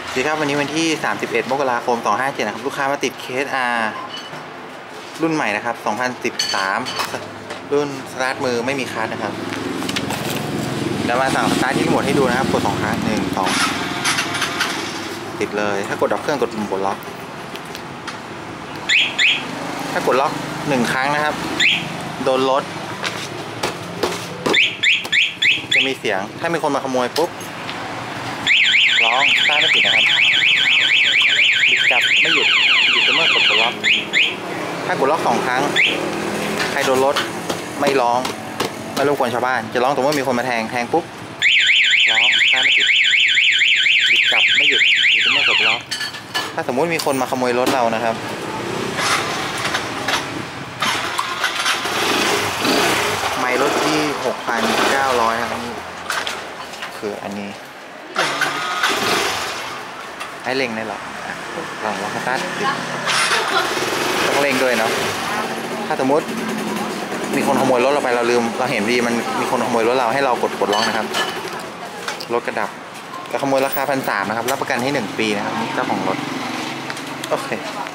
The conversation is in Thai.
สวัสดีครับวันนี้วันที่31 มกราคม 2557นะครับลูกค้ามาติดเคส R รุ่นใหม่นะครับ2013รุ่นสตาร์ทมือไม่มีคัสนะครับเดี๋ยวมาสั่งสตาร์ทที่รีโมทให้ดูนะครับกด2ครั้ง1 2ติดเลยถ้ากดดับเครื่องกดปุ่มกดล็อกถ้ากดล็อก1ครั้งนะครับโดนรถจะมีเสียงถ้ามีคนมาขโมยปุ๊บร้องสตาร์ทไม่ติดนะครับบิดกลับไม่หยุดเมื่อกดล็อกถ้ากดล็อก2ครั้งใครโดนรถไม่ร้องไม่รบกวนชาวบ้านจะร้องแต่เมื่อมีคนมาแทงปุ๊บร้องสตาร์ทไม่ติดบิดกลับไม่หยุดเมื่อกดล็อกถ้าสมมุติมีคนมาขโมยรถเรานะครับไมล์รถที่ 6,900 นะครับนี่คืออันนี้ให้เร่งได้หรอลองสตาร์ทต้องเร่งด้วยเนาะถ้าสมมติมีคนขโมยรถเราไปเราลืมเราเห็นดีมันมีคนขโมยรถเราให้เรากดล็อกนะครับรถกระดับกระขโมยราคา1,300นะครับรับประกันให้1 ปีนะครับนี่เจ้าของรถโอเค